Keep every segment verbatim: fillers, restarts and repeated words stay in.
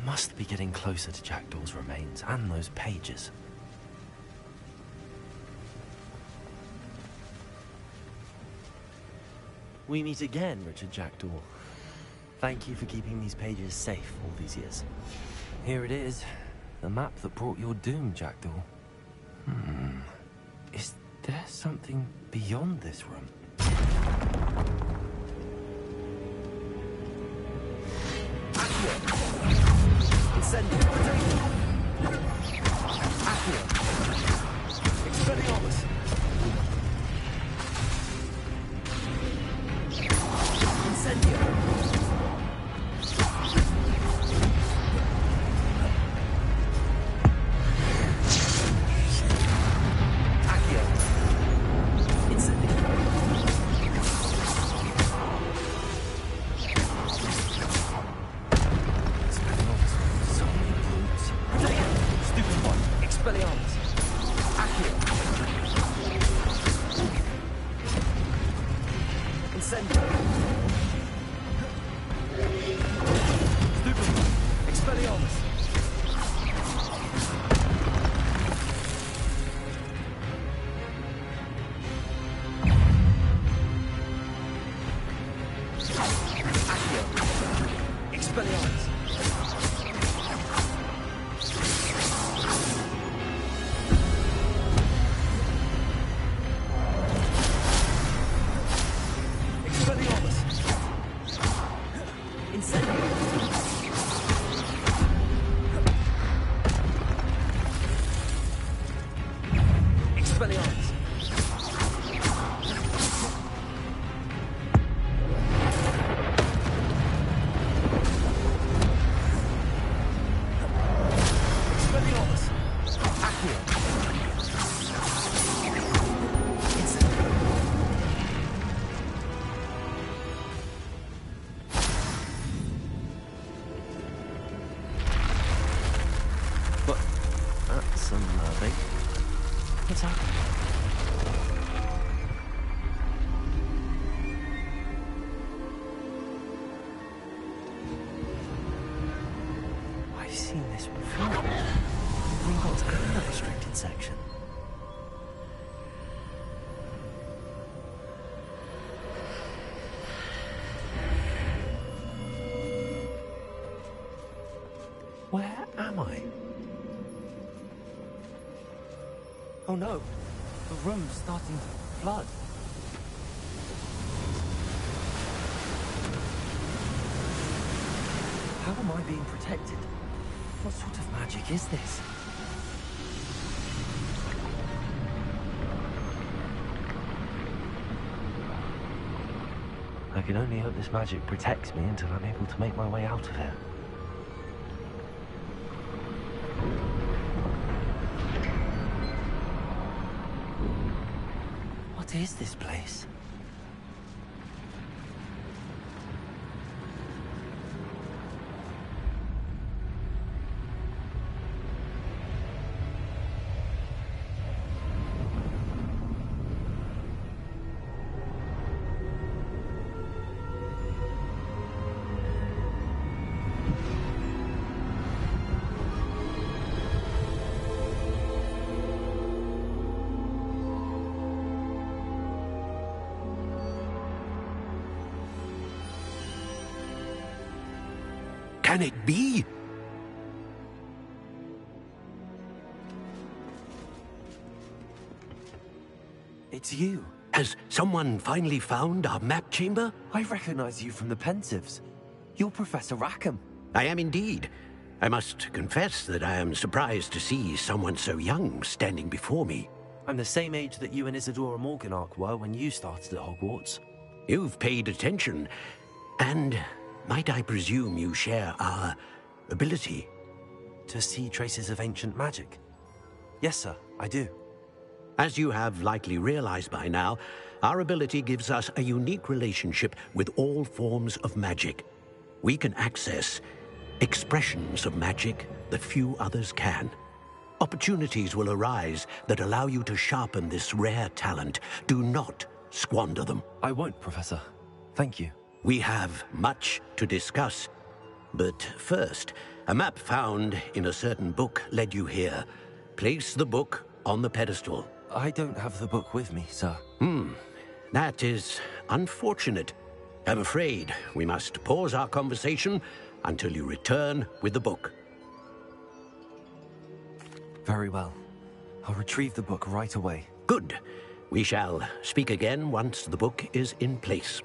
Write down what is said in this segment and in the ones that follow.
must be getting closer to Jackdaw's remains and those pages. We meet again, Richard Jackdaw. Thank you for keeping these pages safe all these years. Here it is, the map that brought your doom, Jackdaw. Hmm. Is there something beyond this room? Incendio! Accio! Expelliarmus! Incendio! Where am I? Oh no, the room's starting to flood. How am I being protected? What sort of magic is this? I can only hope this magic protects me until I'm able to make my way out of here. What is this place? Can it be? It's you. Has someone finally found our map chamber? I recognize you from the Pensieves. You're Professor Rackham. I am indeed. I must confess that I am surprised to see someone so young standing before me. I'm the same age that you and Isidora Morganach were when you started at Hogwarts. You've paid attention, and might I presume you share our ability? To see traces of ancient magic? Yes, sir, I do. As you have likely realized by now, our ability gives us a unique relationship with all forms of magic. We can access expressions of magic that few others can. Opportunities will arise that allow you to sharpen this rare talent. Do not squander them. I won't, Professor. Thank you. We have much to discuss. But first, a map found in a certain book led you here. Place the book on the pedestal. I don't have the book with me, sir. Hmm. That is unfortunate. I'm afraid we must pause our conversation until you return with the book. Very well. I'll retrieve the book right away. Good. We shall speak again once the book is in place.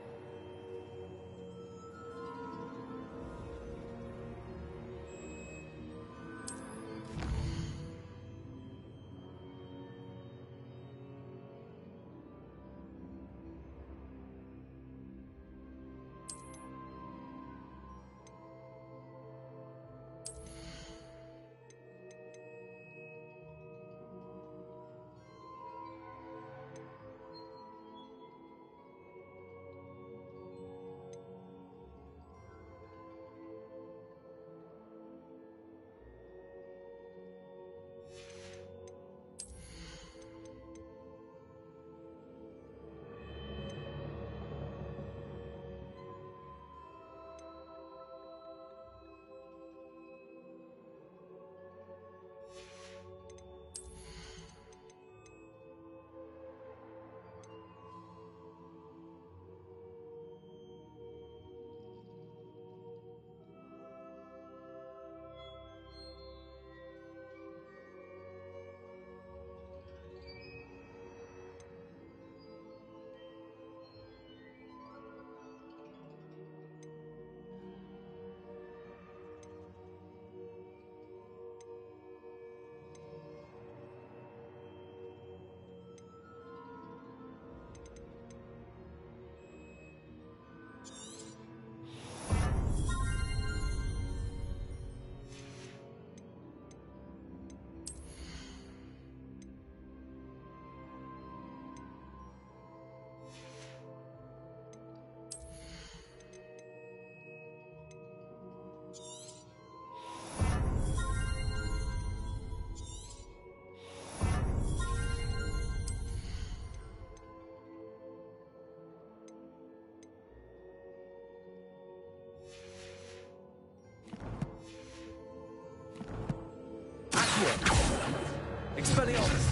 Expelliarmus!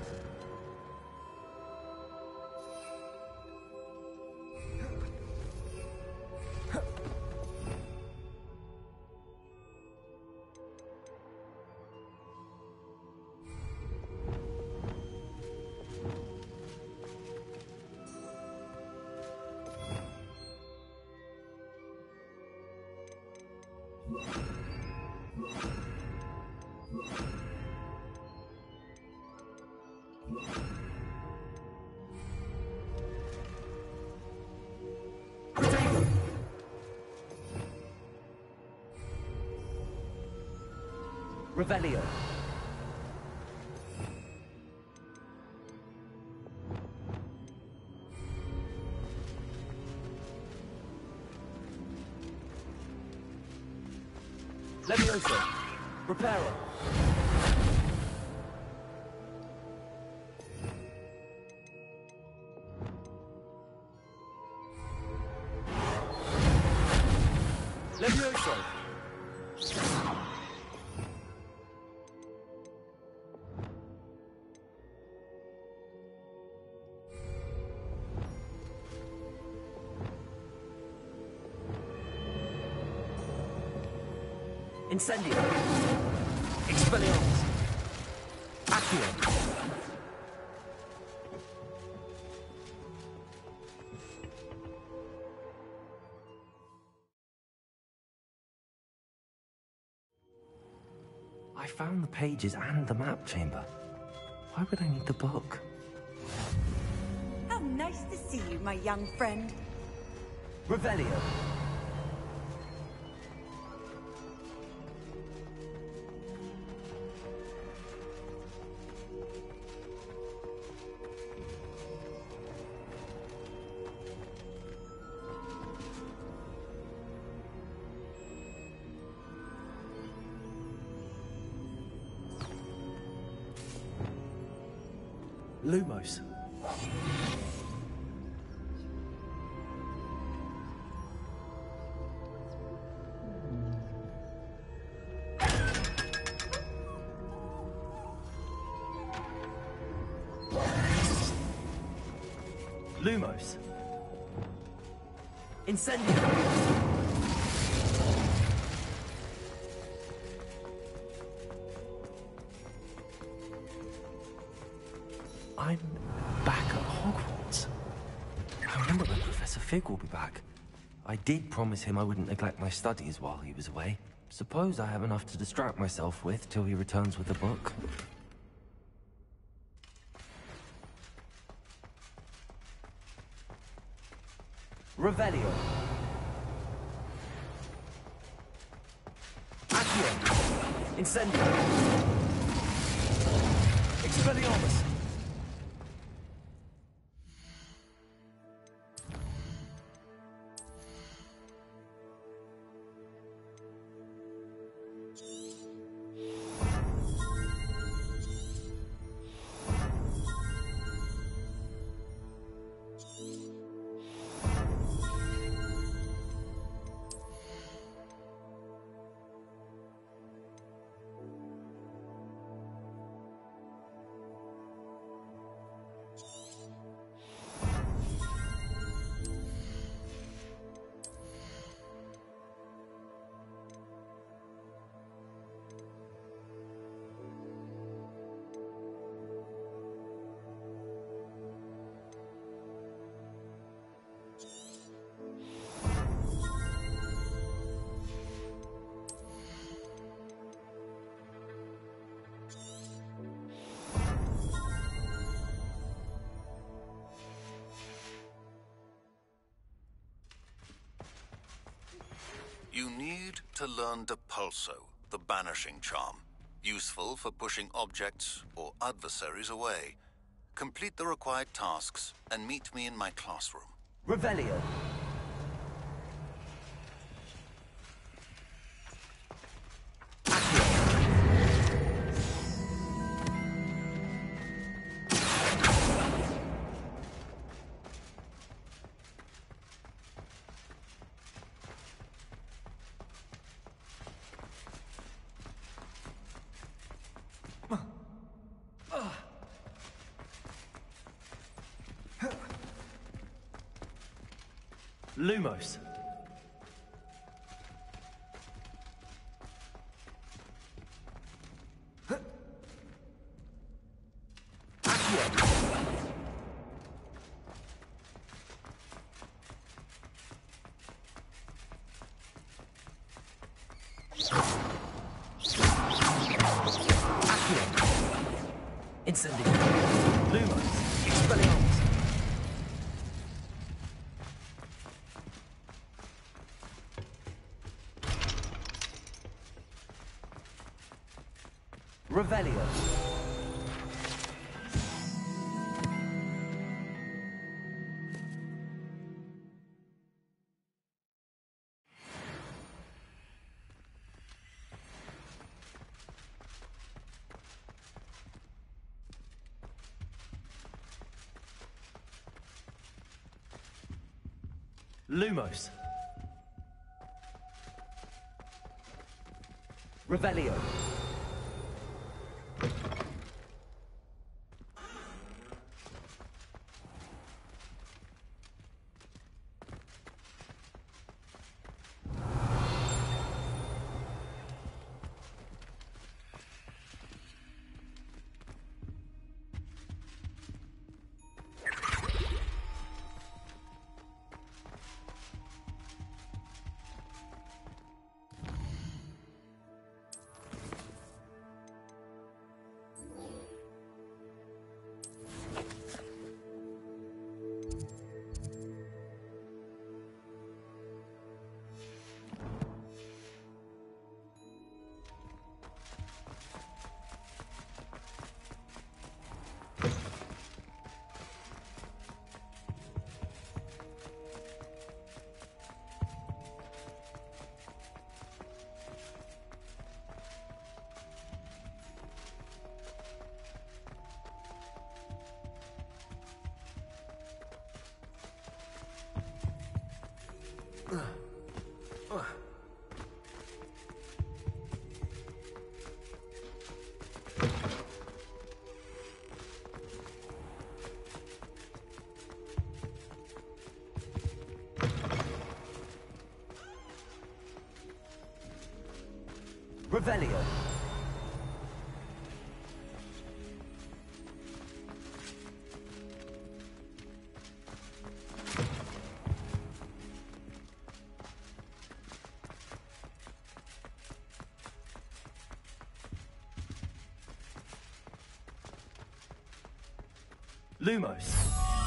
Revelio. Levioso. Reparo. Levioso. Incendio. Expelliarmus. Accio. I found the pages and the map chamber. Why would I need the book? How nice to see you, my young friend. Revelio. Lumos. Lumos. Incendio. I'm back at Hogwarts. I remember when Professor Fig will be back. I did promise him I wouldn't neglect my studies while he was away. Suppose I have enough to distract myself with till he returns with the book. Revelio. Accio. Incendio. Expelliarmus. You need to learn Depulso, the banishing charm. Useful for pushing objects or adversaries away. Complete the required tasks and meet me in my classroom. Revelio. Lumos. Incendio. Lumos. Expelliarmus. Revelio. Lumos. Revelio. Revelio. Lumos.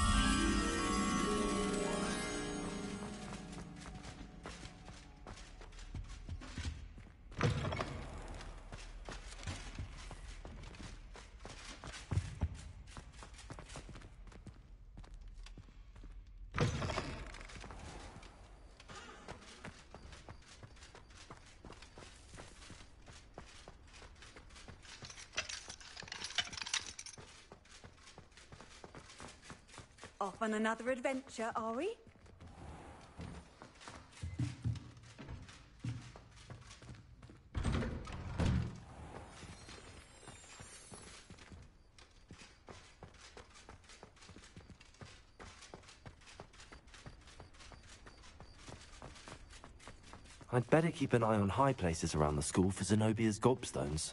Off on another adventure, are we? I'd better keep an eye on high places around the school for Zenobia's gobstones.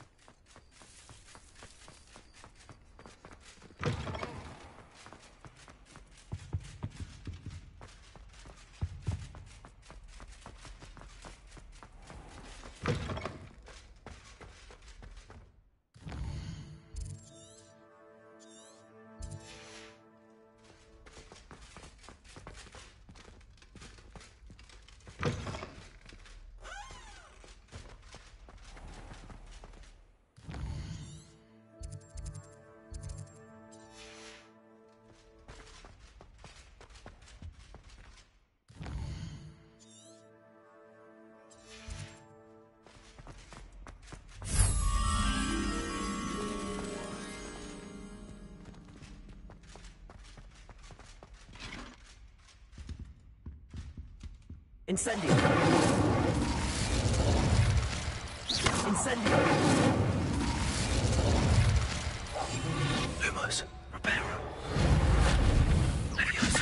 Incendio. Incendio. Lumos. Reparo. Leviosa.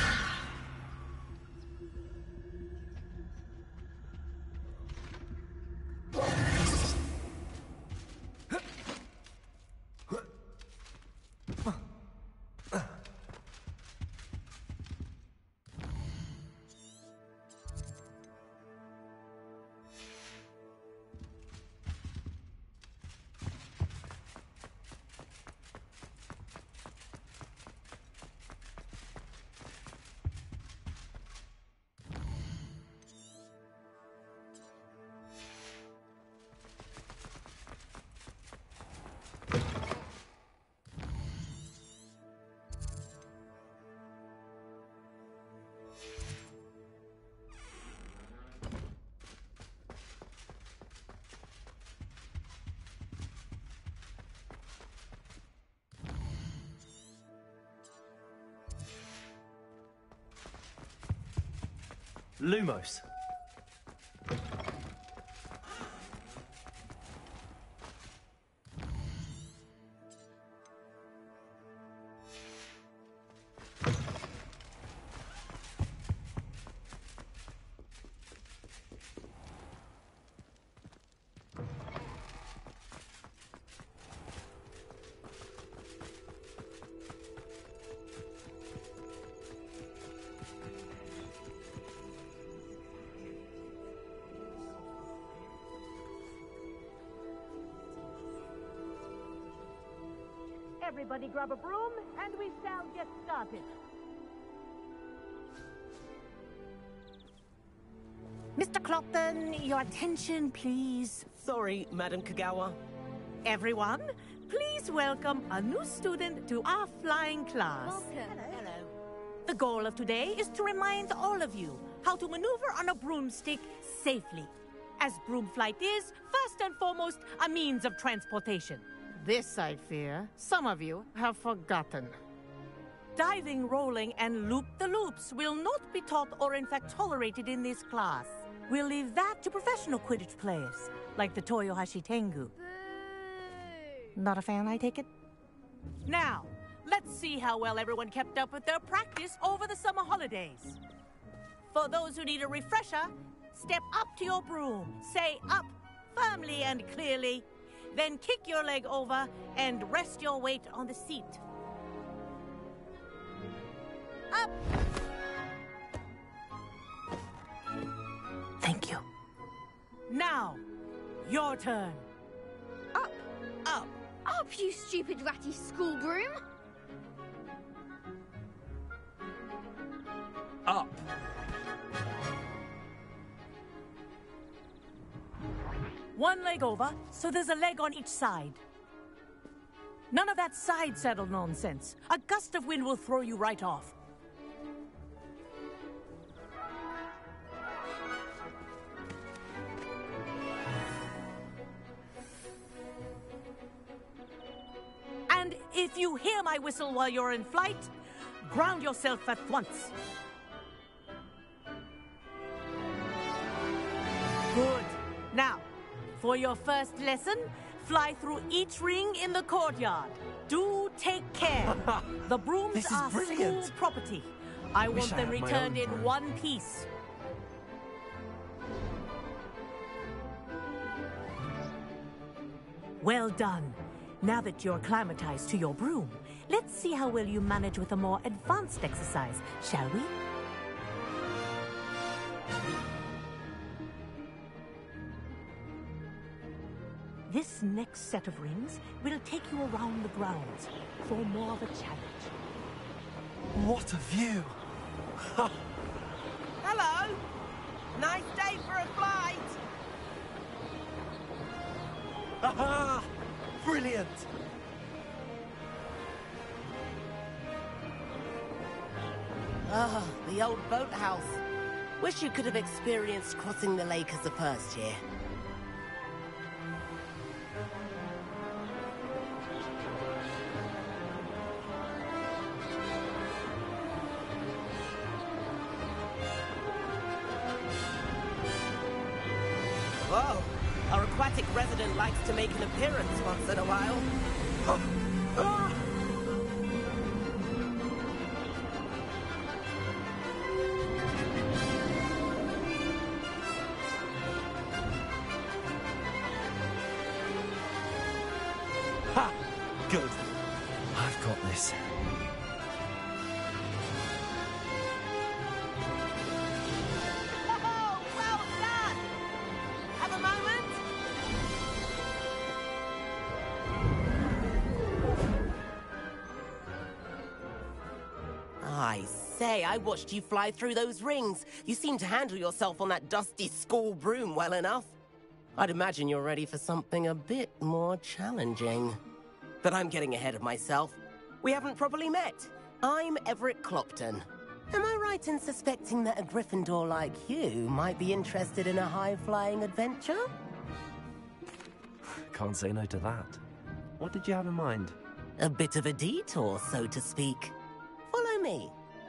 Lumos. Everybody grab a broom, and we shall get started. Mister Clopton, your attention, please. Sorry, Madam Kagawa. Everyone, please welcome a new student to our flying class. Welcome. Hello. The goal of today is to remind all of you how to maneuver on a broomstick safely, as broom flight is, first and foremost, a means of transportation. This, I fear, some of you have forgotten. Diving, rolling, and loop-the-loops will not be taught or in fact tolerated in this class. We'll leave that to professional Quidditch players, like the Toyohashi Tengu. Not a fan, I take it? Now, let's see how well everyone kept up with their practice over the summer holidays. For those who need a refresher, step up to your broom, say up firmly and clearly. Then kick your leg over and rest your weight on the seat. Up! Thank you. Now, your turn. Up! Up! Up, you stupid ratty school broom! Up! One leg over, so there's a leg on each side. None of that side saddle nonsense. A gust of wind will throw you right off. And if you hear my whistle while you're in flight, ground yourself at once. Good. Now, for your first lesson, fly through each ring in the courtyard. Do take care. The brooms This is are brilliant. school property. I Wish want I them had my returned own in broom. one piece. Well done. Now that you're acclimatized to your broom, let's see how well you manage with a more advanced exercise, shall we? This next set of rings will take you around the grounds for more of a challenge. What a view! Hello! Nice day for a flight! Aha! Brilliant! Ah, the old boathouse. Wish you could have experienced crossing the lake as a first year. Whoa! Our aquatic resident likes to make an appearance once in a while. Ha! Good. I've got this. Oh, well done! Have a moment? I say, I watched you fly through those rings. You seem to handle yourself on that dusty school broom well enough. I'd imagine you're ready for something a bit more challenging. But I'm getting ahead of myself. We haven't properly met. I'm Everett Clopton. Am I right in suspecting that a Gryffindor like you might be interested in a high-flying adventure? Can't say no to that. What did you have in mind? A bit of a detour, so to speak. Follow me.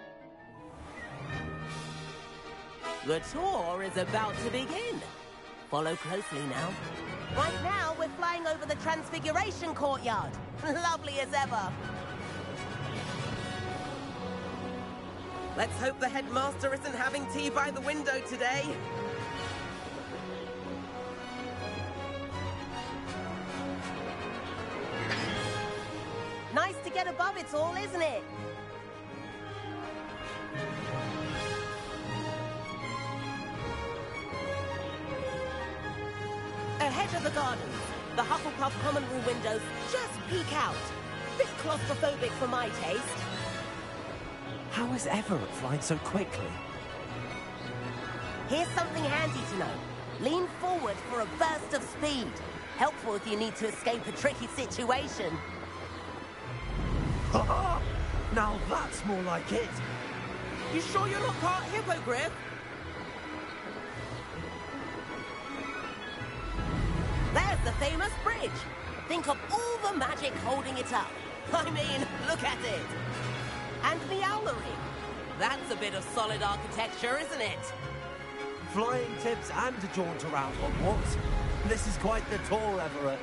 The tour is about to begin. Follow closely now. Right now, we're flying over the Transfiguration Courtyard. Lovely as ever. Let's hope the headmaster isn't having tea by the window today. Nice to get above it all, isn't it? Ahead of the gardens, the Hufflepuff common room windows just peek out. Bit claustrophobic for my taste. How is Everett flying so quickly? Here's something handy to know. Lean forward for a burst of speed. Helpful if you need to escape a tricky situation. Now that's more like it! You sure you're not part hippogriff? There's the famous bridge. Think of all the magic holding it up. I mean, look at it. And the owlery. That's a bit of solid architecture, isn't it? Flying tips and a jaunt around Hogwarts. This is quite the tour, Everett.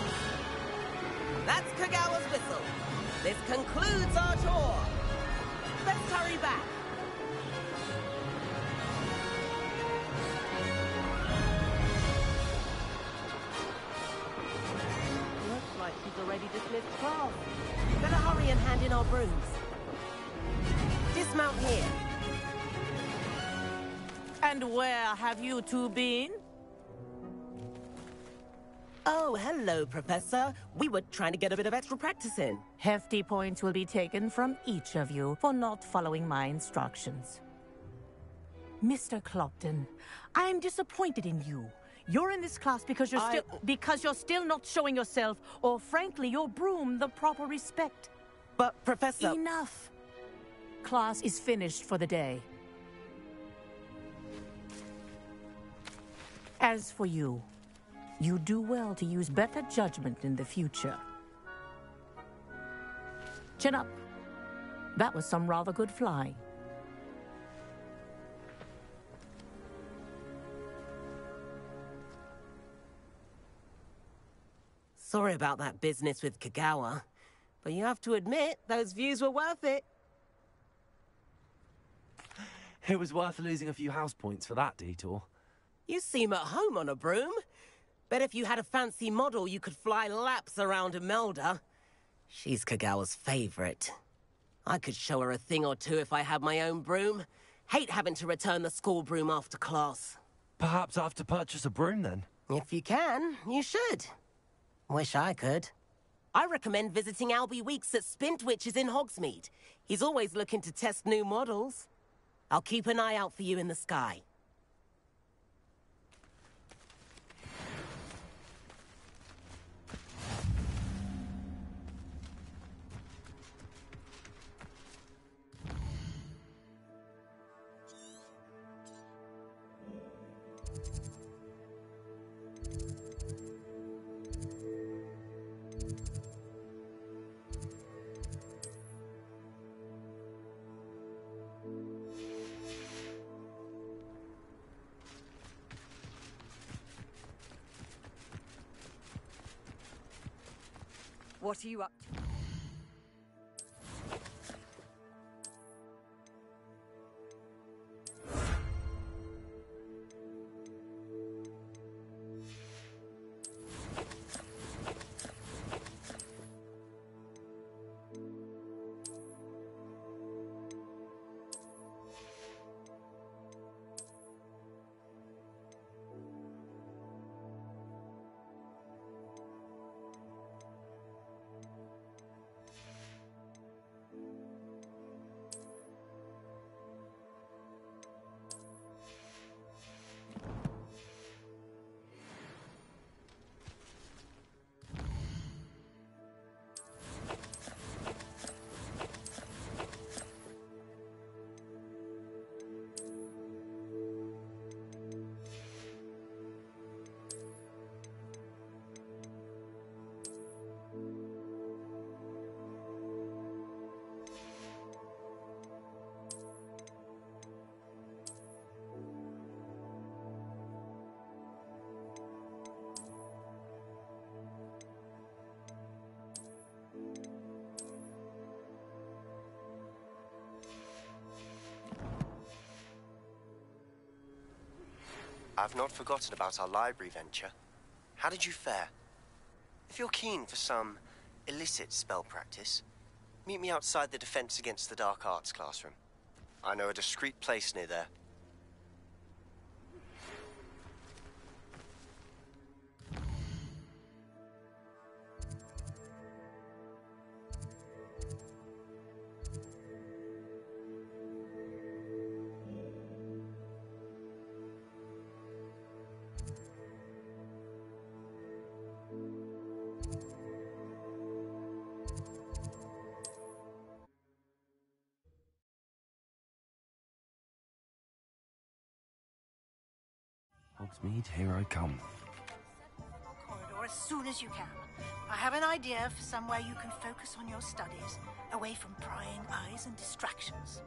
That's Kagawa's whistle. This concludes our tour. hurry back. Looks like she's already dismissed class. Better hurry and hand in our brooms. Dismount here. And where have you two been? Oh, hello, Professor. We were trying to get a bit of extra practice in. Hefty points will be taken from each of you for not following my instructions. Mister Clopton, I am disappointed in you. You're in this class because you're I- still because you're still not showing yourself, or frankly, your broom the proper respect. But, Professor... Enough. Class is finished for the day. As for you, you do well to use better judgment in the future. Chin up. That was some rather good flying. Sorry about that business with Kagawa, but you have to admit, those views were worth it. It was worth losing a few house points for that detour. You seem at home on a broom. Bet if you had a fancy model, you could fly laps around Imelda. She's Kagawa's favorite. I could show her a thing or two if I had my own broom. Hate having to return the school broom after class. Perhaps I have to purchase a broom then? If you can, you should. Wish I could. I recommend visiting Albie Weeks at Spintwitches in Hogsmeade. He's always looking to test new models. I'll keep an eye out for you in the sky. What are you up to? I've not forgotten about our library venture. How did you fare? If you're keen for some illicit spell practice, meet me outside the Defense Against the Dark Arts classroom. I know a discreet place near there. Hogsmeade, here I come. Corridor as soon as you can. I have an idea for somewhere you can focus on your studies, away from prying eyes and distractions.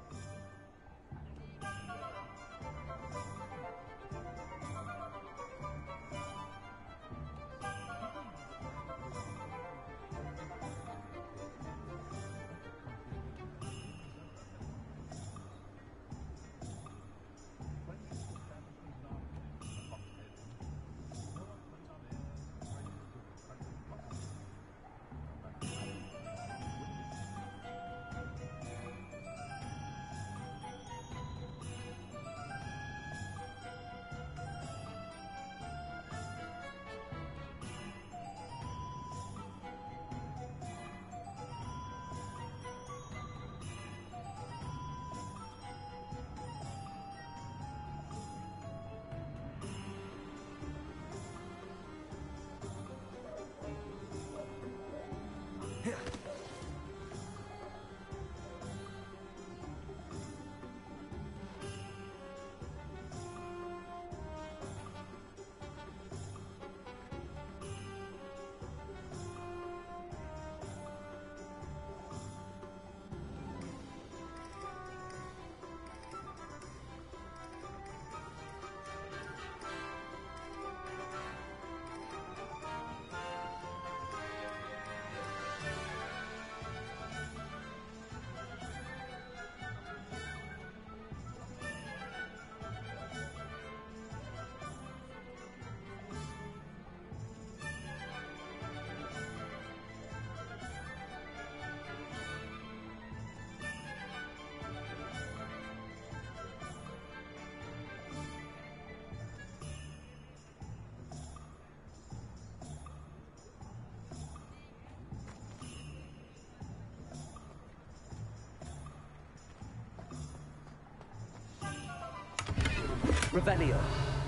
Revelio.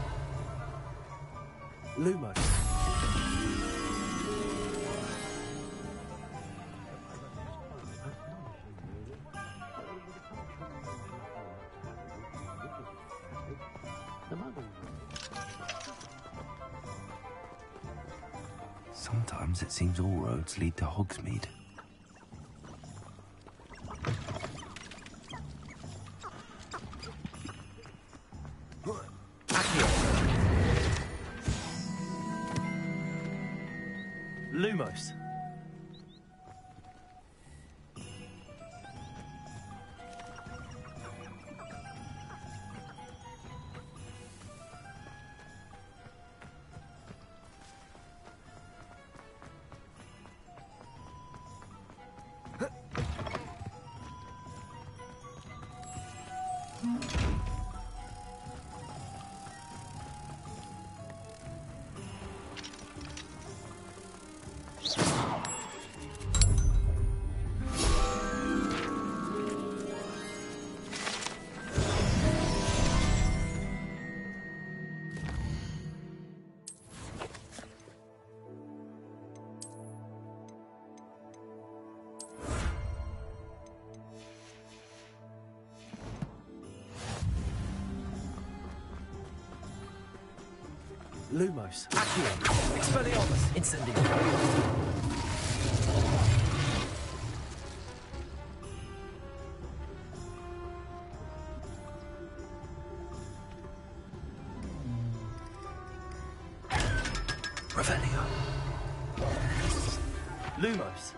Lumos. Sometimes it seems all roads lead to Hogsmeade. Lumos. Lumos. Accio. Expelliarmus. Incendio. Revelio. Lumos.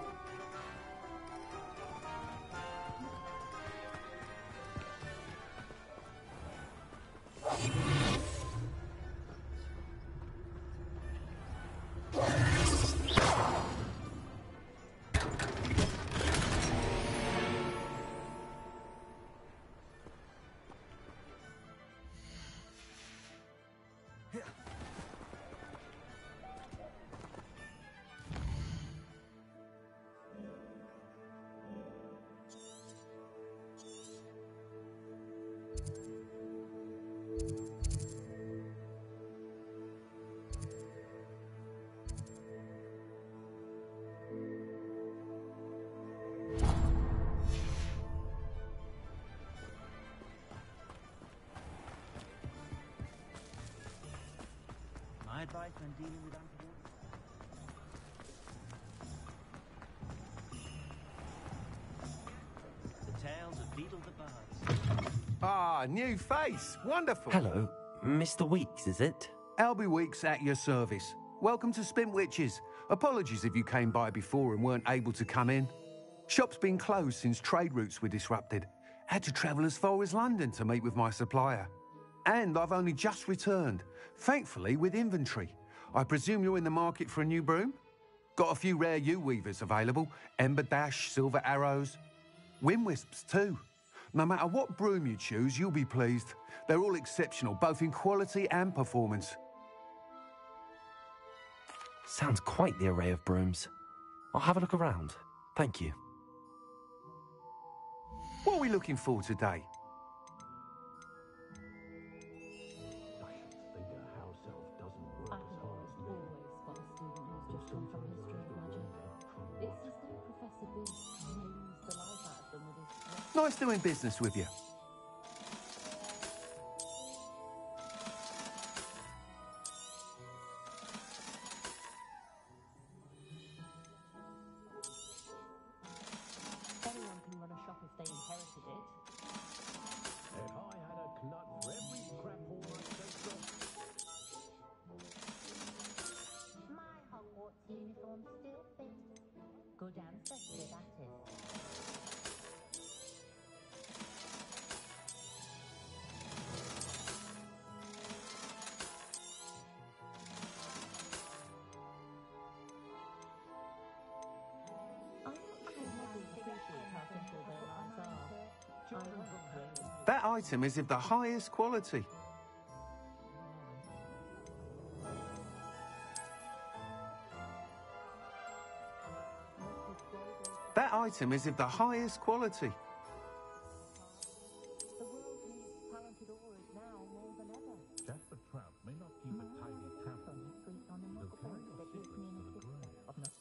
My advice when dealing with untoward. The tales of Beetle the Bards. Ah, new face. Wonderful. Hello. Mister Weeks, is it? Albie Weeks at your service. Welcome to Spint Witches. Apologies if you came by before and weren't able to come in. Shop's been closed since trade routes were disrupted. Had to travel as far as London to meet with my supplier. And I've only just returned, thankfully with inventory. I presume you're in the market for a new broom? Got a few rare yew-weavers available. Ember Dash, Silver Arrows. Wind-wisps too. No matter what broom you choose, you'll be pleased. They're all exceptional, both in quality and performance. Sounds quite the array of brooms. I'll have a look around. Thank you. What are we looking for today? Nice doing business with you. Anyone can run a shop if they inherited it. If I had a knut for every scrap hole I picked up. My Hogwarts uniform still fits. Good ancestry, that is. That item is of the highest quality. That item is of the highest quality. The world needs talented aurors now more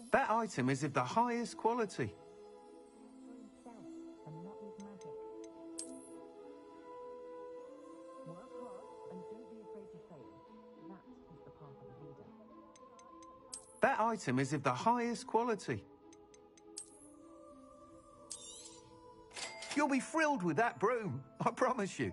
That item is of the highest quality. That item is of the highest quality. You'll be thrilled with that broom, I promise you.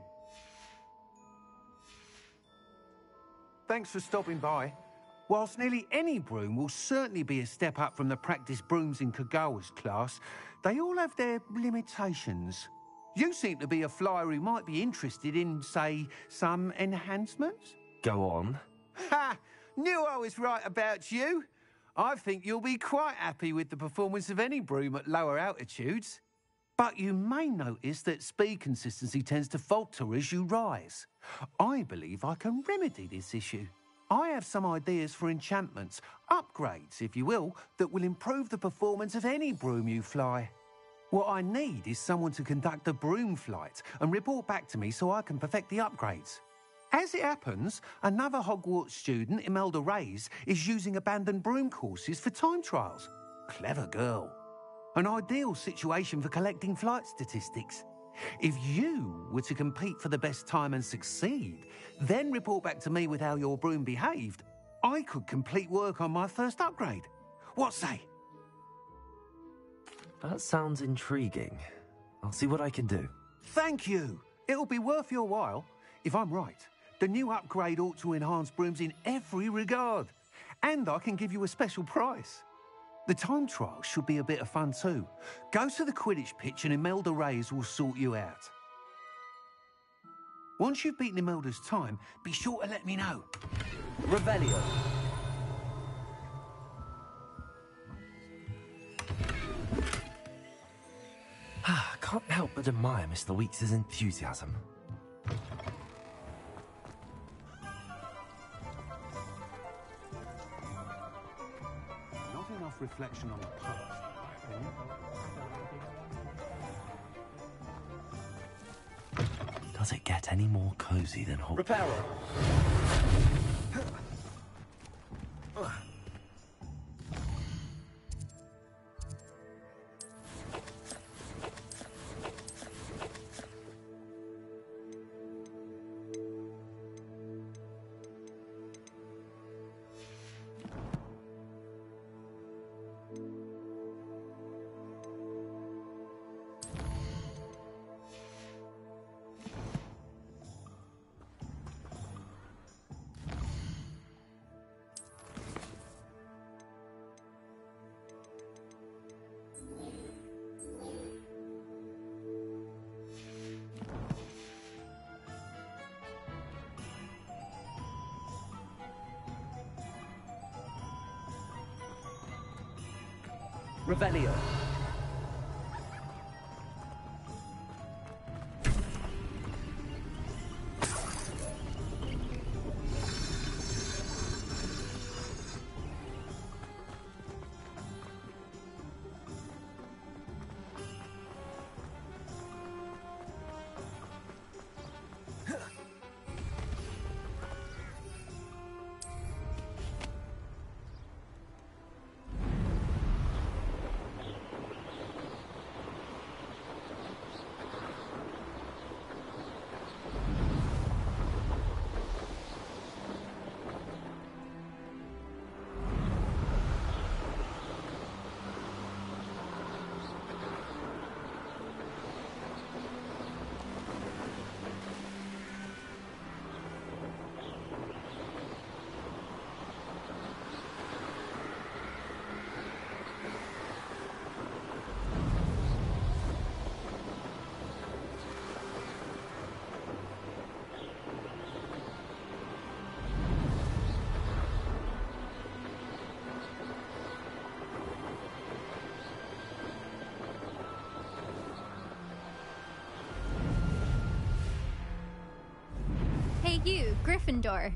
Thanks for stopping by. Whilst nearly any broom will certainly be a step up from the practice brooms in Kagawa's class, they all have their limitations. You seem to be a flyer who might be interested in, say, some enhancements? Go on. Ha! Knew I was right about you. I think you'll be quite happy with the performance of any broom at lower altitudes. But you may notice that speed consistency tends to falter as you rise. I believe I can remedy this issue. I have some ideas for enchantments, upgrades, if you will, that will improve the performance of any broom you fly. What I need is someone to conduct a broom flight and report back to me so I can perfect the upgrades. As it happens, another Hogwarts student, Imelda Reyes, is using abandoned broom courses for time trials. Clever girl. An ideal situation for collecting flight statistics. If you were to compete for the best time and succeed, then report back to me with how your broom behaved, I could complete work on my first upgrade. What say? That sounds intriguing. I'll see what I can do. Thank you. It'll be worth your while. If I'm right, the new upgrade ought to enhance brooms in every regard. And I can give you a special price. The time trial should be a bit of fun too. Go to the Quidditch pitch and Imelda Reyes will sort you out. Once you've beaten Imelda's time, be sure to let me know. Revelio. Can't help but admire Mister Weeks' enthusiasm. Not enough reflection on the past. Does it get any more cozy than Hogwarts? Reparo. Revelio. Hey you, Gryffindor.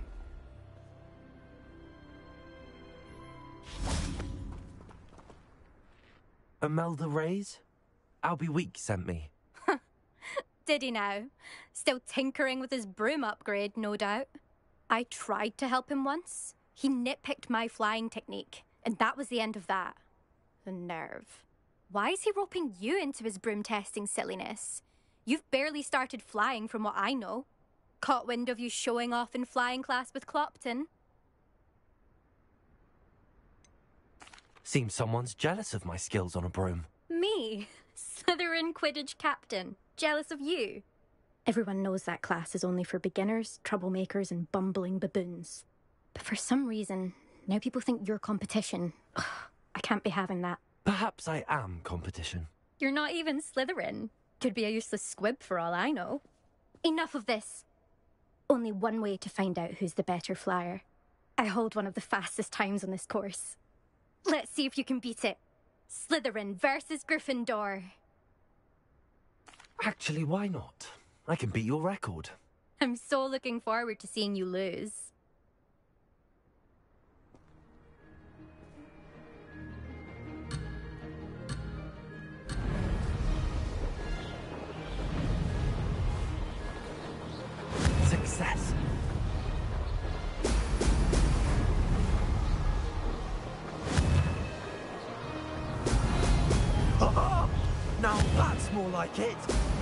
Imelda Reyes? Albie Weeks sent me. Did he now? Still tinkering with his broom upgrade, no doubt. I tried to help him once. He nitpicked my flying technique, and that was the end of that. The nerve. Why is he roping you into his broom testing silliness? You've barely started flying from what I know. Caught wind of you showing off in flying class with Clopton. Seems someone's jealous of my skills on a broom. Me? Slytherin Quidditch captain. Jealous of you? Everyone knows that class is only for beginners, troublemakers, and bumbling baboons. But for some reason, now people think you're competition. Ugh, I can't be having that. Perhaps I am competition. You're not even Slytherin. Could be a useless squib for all I know. Enough of this. Only one way to find out who's the better flyer. I hold one of the fastest times on this course. Let's see if you can beat it. Slytherin versus Gryffindor. Actually, why not? I can beat your record. I'm so looking forward to seeing you lose. Success. Oh, now that's more like it.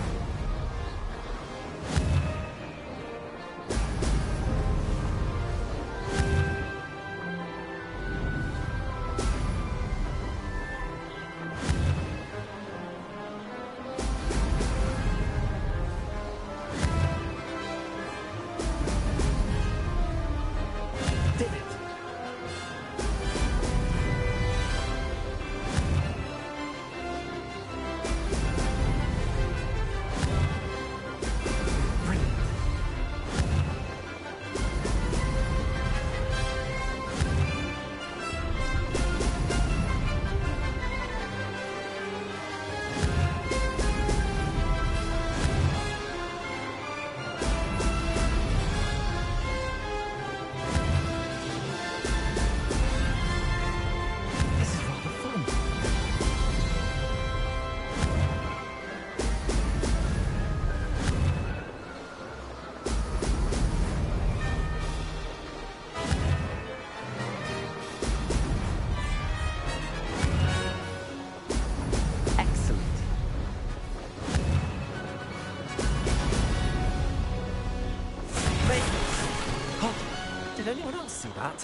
Did anyone else see that?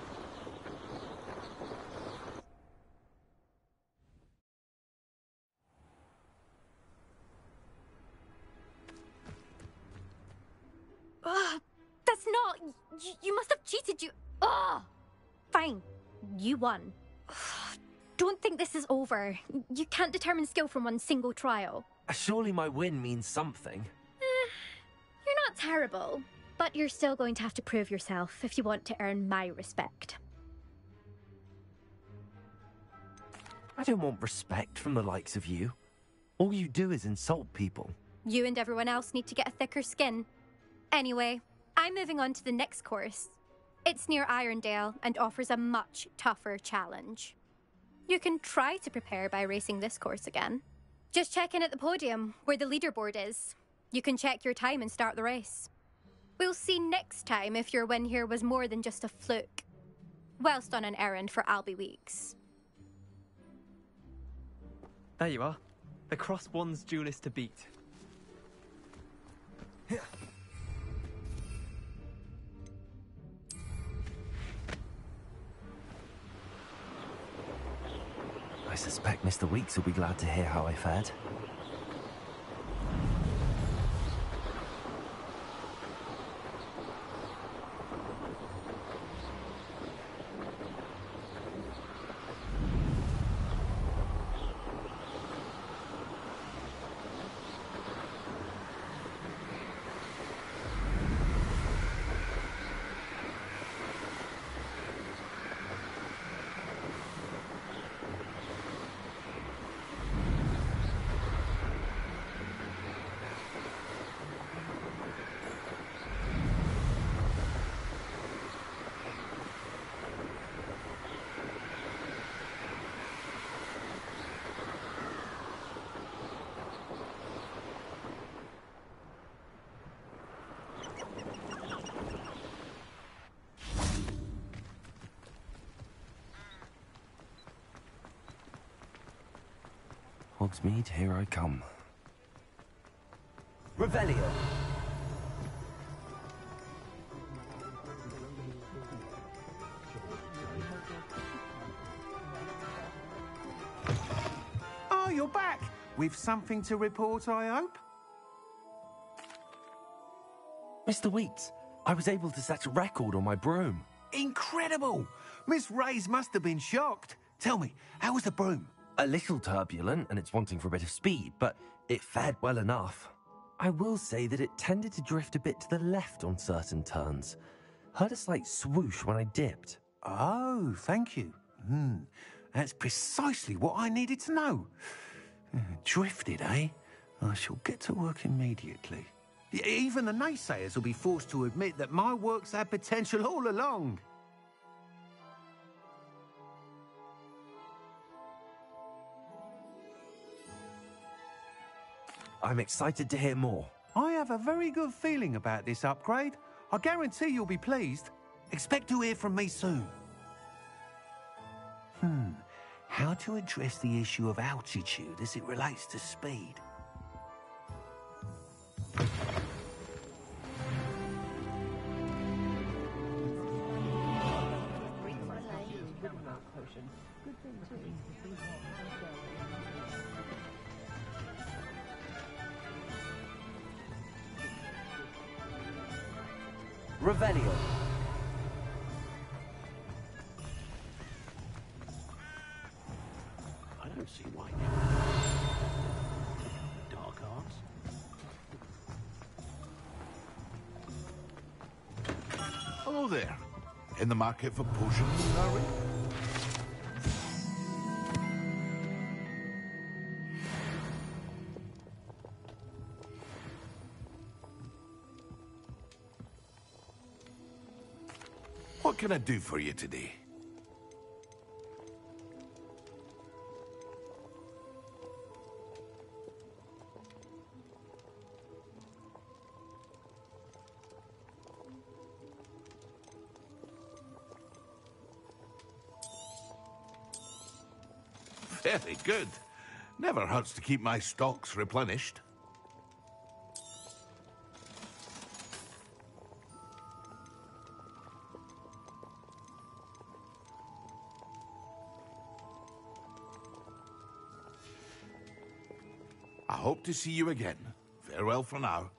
Ugh, that's not... You, you must have cheated, you... Ugh! Fine. You won. Ugh, don't think this is over. You can't determine skill from one single trial. Surely my win means something. Eh, you're not terrible. But you're still going to have to prove yourself if you want to earn my respect. I don't want respect from the likes of you. All you do is insult people. You and everyone else need to get a thicker skin. Anyway, I'm moving on to the next course. It's near Irondale and offers a much tougher challenge. You can try to prepare by racing this course again. Just check in at the podium, where the leaderboard is. You can check your time and start the race. We'll see next time if your win here was more than just a fluke. Whilst on an errand for Albie Weeks. There you are. The Cross One's duelist to beat. I suspect Mister Weeks will be glad to hear how I fared. Hogsmeade, here I come. Revelio! Oh, you're back! With something to report, I hope? Mister Weeks, I was able to set a record on my broom. Incredible! Miss Reyes must have been shocked. Tell me, how was the broom? A little turbulent, and it's wanting for a bit of speed, but it fared well enough. I will say that it tended to drift a bit to the left on certain turns. Heard a slight swoosh when I dipped. Oh, thank you. Hmm, that's precisely what I needed to know. Drifted, eh? I shall get to work immediately. Even the naysayers will be forced to admit that my work's had potential all along. I'm excited to hear more. I have a very good feeling about this upgrade. I guarantee you'll be pleased. Expect to hear from me soon. Hmm, how to address the issue of altitude as it relates to speed? Revelio. I don't see why. Dark arts. Hello there. In the market for potions, are we? What can I do for you today? Very good. Never hurts to keep my stocks replenished. I hope to see you again. Farewell for now.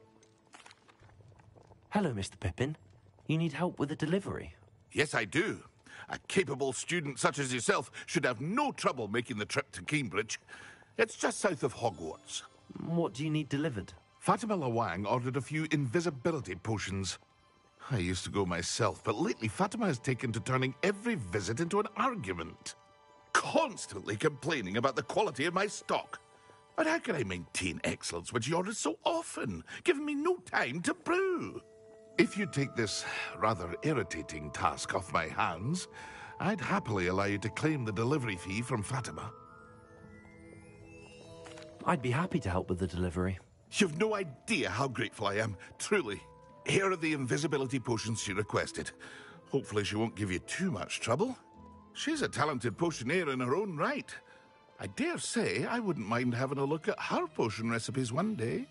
Hello, Mister Pippin. You need help with a delivery? Yes, I do. A capable student such as yourself should have no trouble making the trip to Cambridge. It's just south of Hogwarts. What do you need delivered? Fatima Lawang ordered a few invisibility potions. I used to go myself, but lately Fatima has taken to turning every visit into an argument. Constantly complaining about the quality of my stock. But how can I maintain excellence when she orders so often, giving me no time to brew? If you take this rather irritating task off my hands, I'd happily allow you to claim the delivery fee from Fatima. I'd be happy to help with the delivery. You've no idea how grateful I am, truly. Here are the invisibility potions she requested. Hopefully she won't give you too much trouble. She's a talented potioneer in her own right. I dare say I wouldn't mind having a look at her potion recipes one day.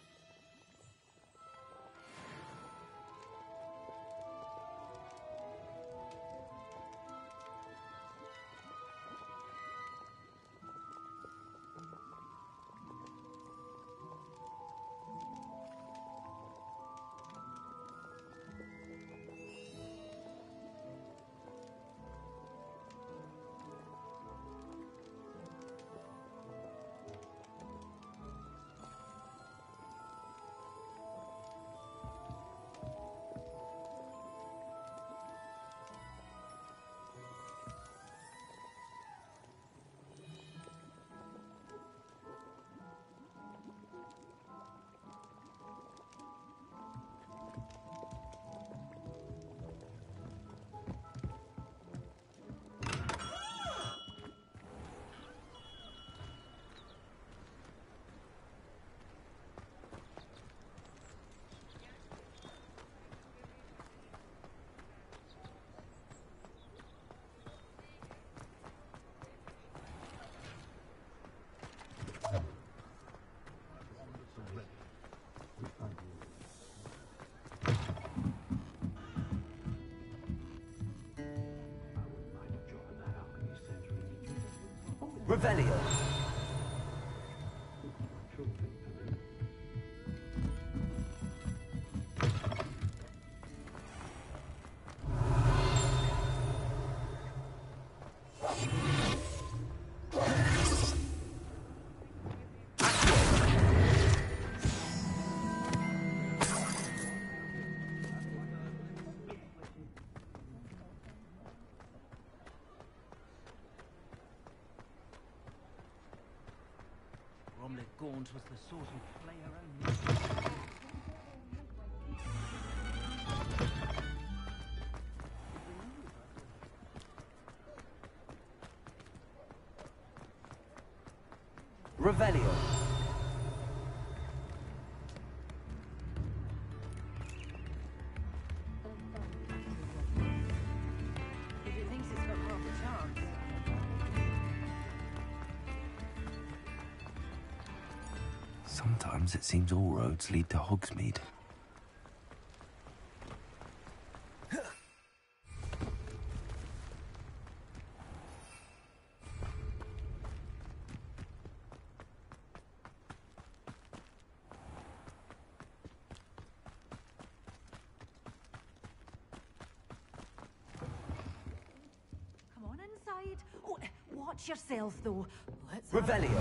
Revelio. Romley Gaunt was the sort of player only. Revelio. If he thinks he's got half a chance. Sometimes it seems all roads lead to Hogsmeade. Come on inside. Oh, watch yourself, though. Let's have- Revelio.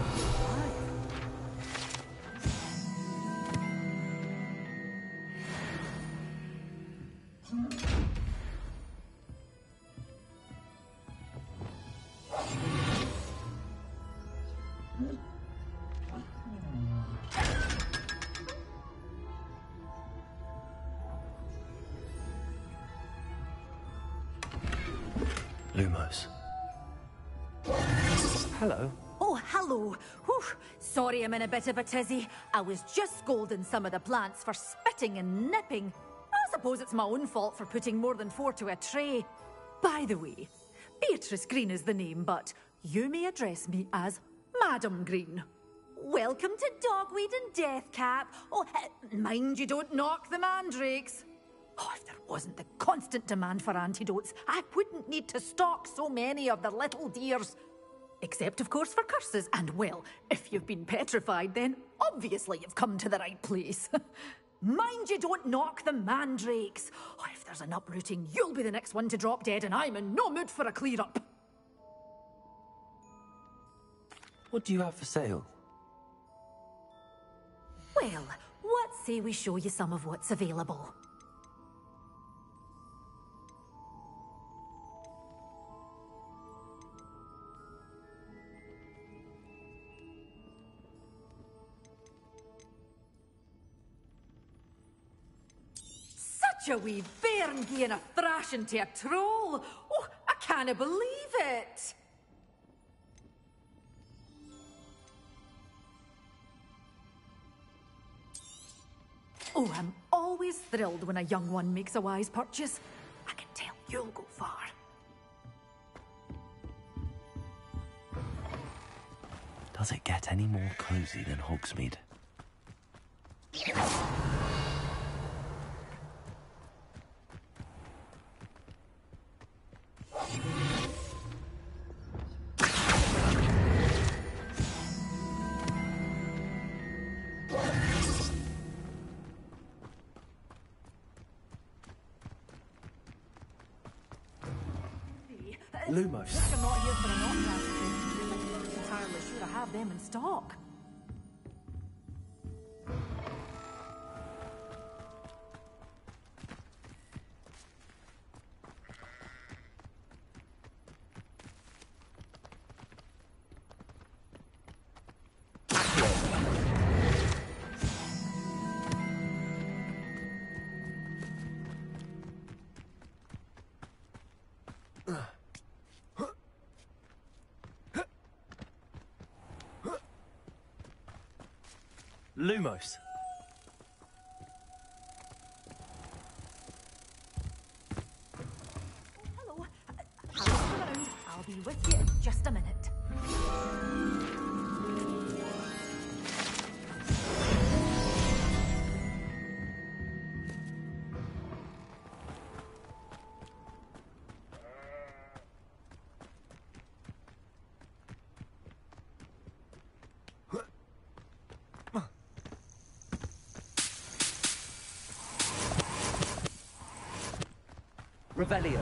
Lumos. Hello. Oh, hello. Whew. Sorry I'm in a bit of a tizzy. I was just scolding some of the plants for spitting and nipping. I suppose it's my own fault for putting more than four to a tray. By the way, Beatrice Green is the name, but you may address me as Madam Green. Welcome to Dogweed and Deathcap. Oh, uh, mind you don't knock the mandrakes. Oh, if there wasn't the constant demand for antidotes, I wouldn't need to stock so many of the little dears. Except, of course, for curses. And, well, if you've been petrified, then obviously you've come to the right place. Mind you don't knock the mandrakes. Oh, if there's an uprooting, you'll be the next one to drop dead, and I'm in no mood for a clear-up. What do you have for sale? Well, what say we show you some of what's available? Such a wee bairn gieing a thrashing to a troll. Oh, I can't believe it. Oh, I'm always thrilled when a young one makes a wise purchase. I can tell you'll go far. Does it get any more cozy than Hogsmeade? Lumos. I'm not here for an opera. I'm not entirely sure I have them in stock. Lumos. Hello. I'll stick around. I'll be with you in just a minute. Revelio.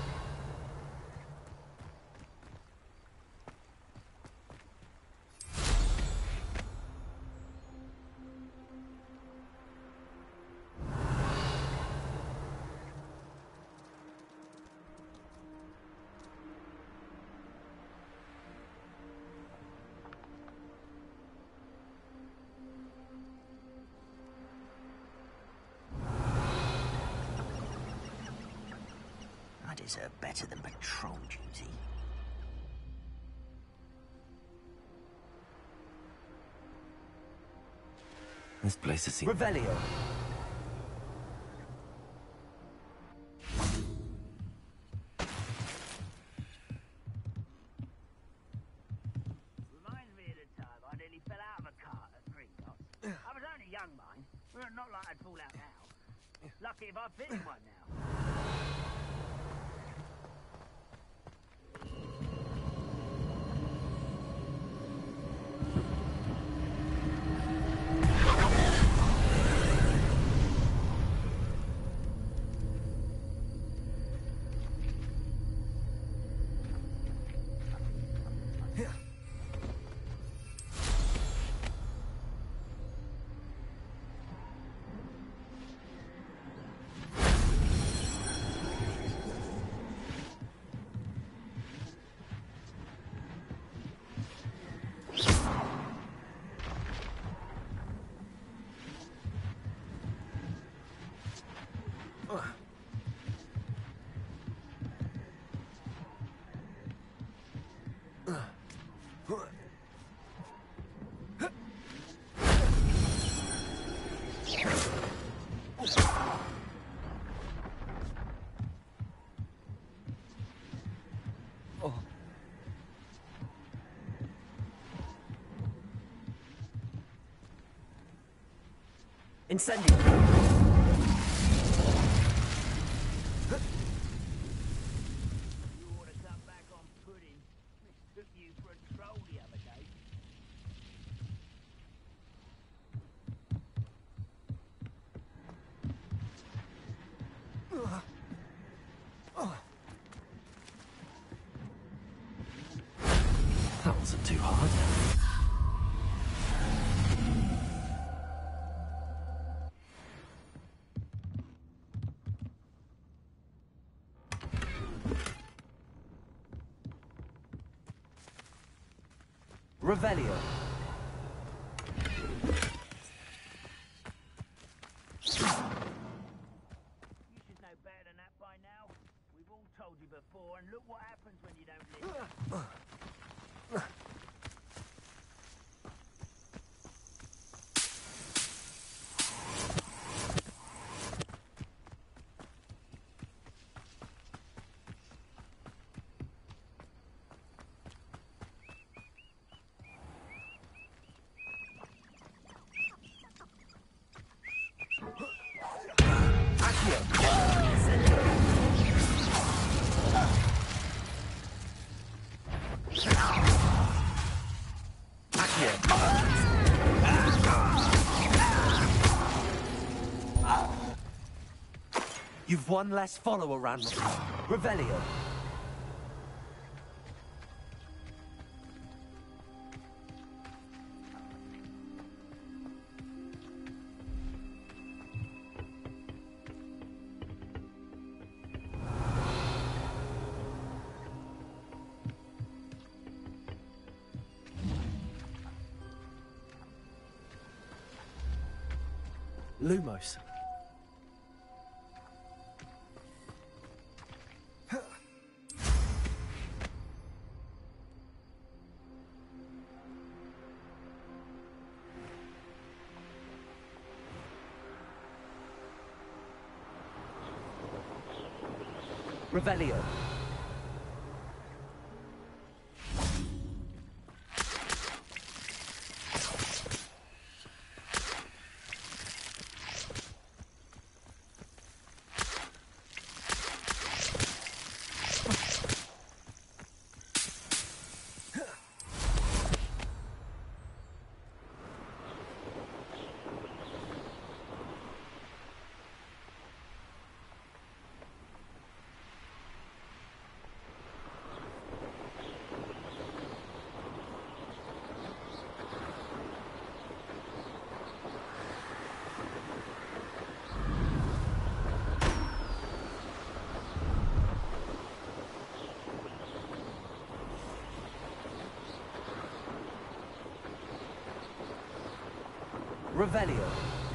I deserve better than patrol duty. This place is... Revelio. Reminds me of the time I nearly fell out of a cart at Gringotts. I was only young, mind. Well, not like I'd fall out now. Lucky if I fit in one now. Incendio. That wasn't too hard. Revelio. You should know better than that by now. We've all told you before, and look what happens when you don't listen. You've one less follower, Randall. Revelio. Lumos. Revelio. Revelio.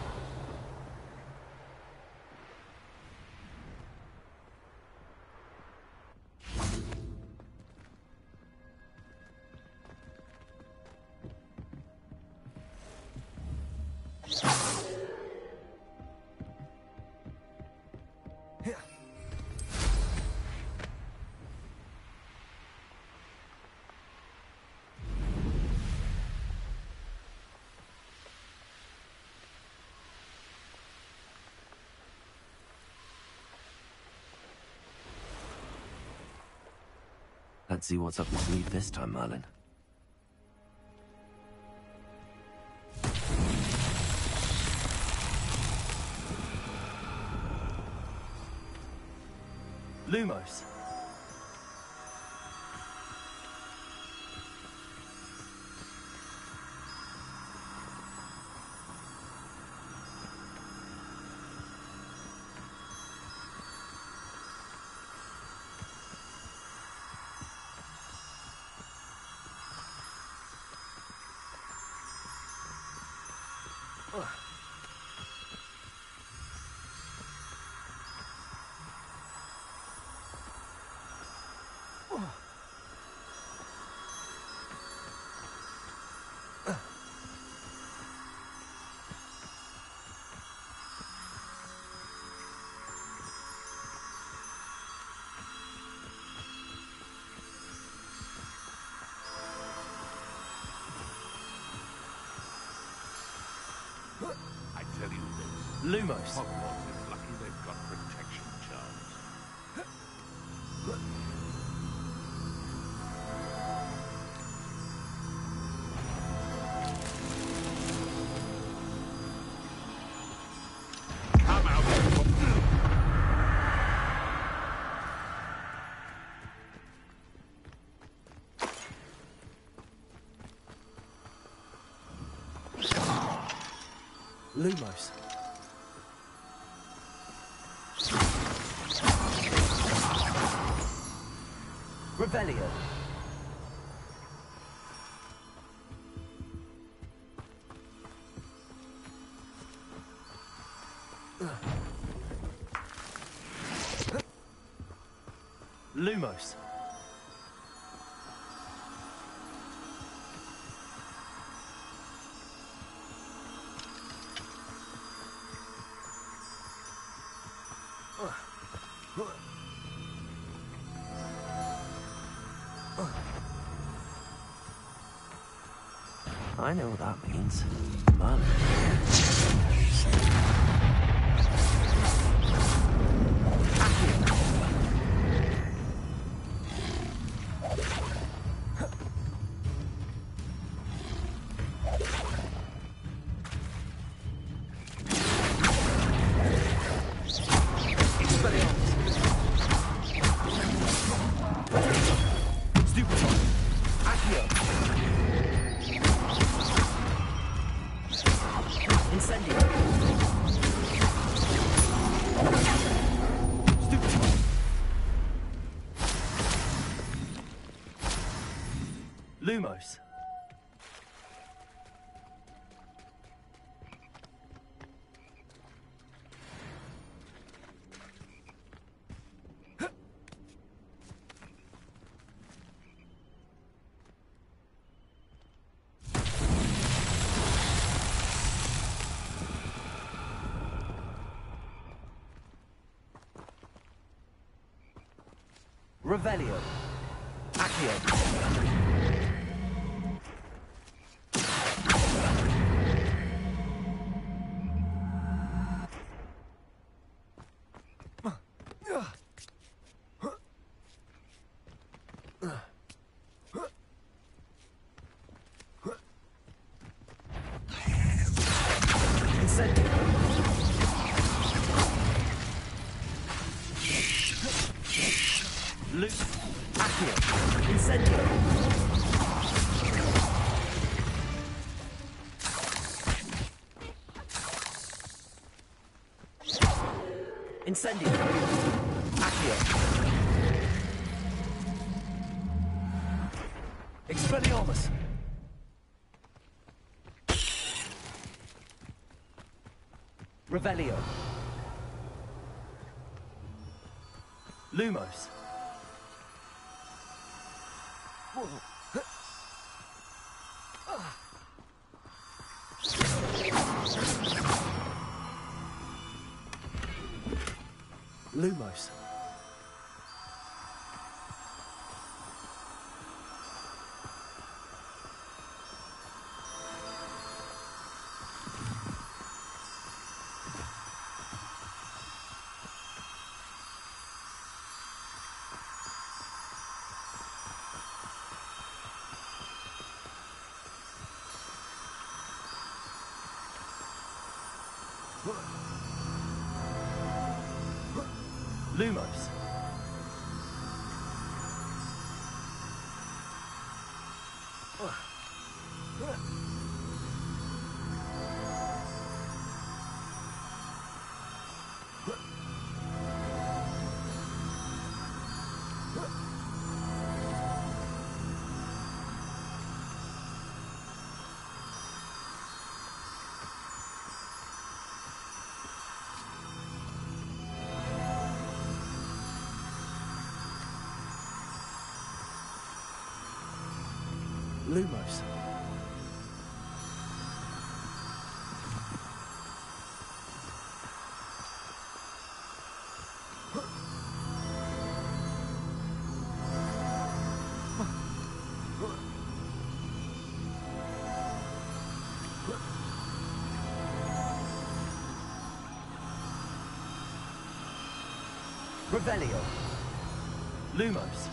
Let's see what's up your sleeve this time, Merlin. Lumos. I tell you this. Lumos. Hogwarts is lucky they've got protection charms. Come out. Lumos. Revelio. Lumos. I know what that means. Merlin. Lumos. Revelio. Accio. Incendio. Accio. Expelliarmus. Revelio. Lumos. Lumos. Lumos. Lumos. Revelio. Lumos.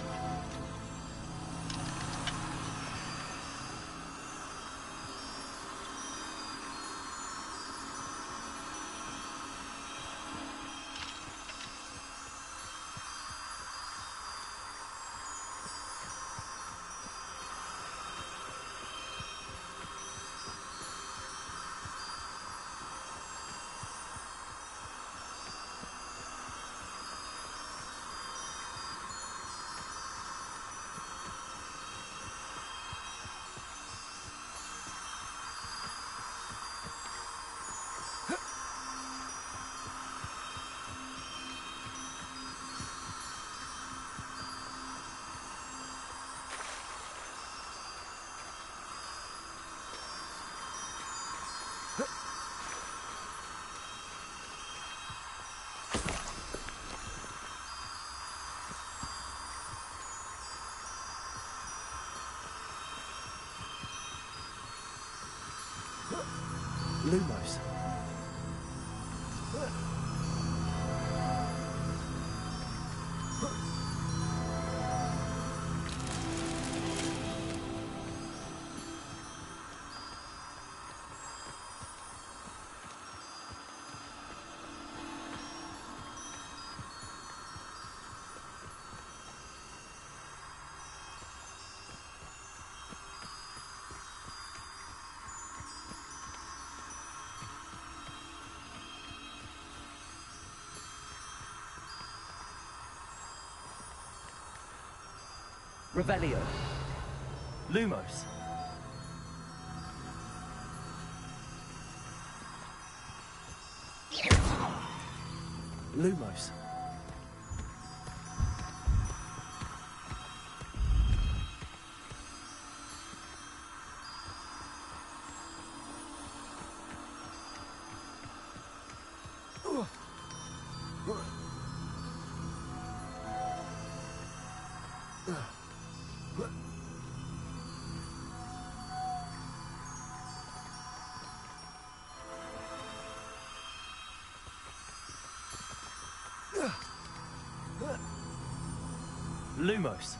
Lumos. Revelio. Lumos. Lumos. Lumos.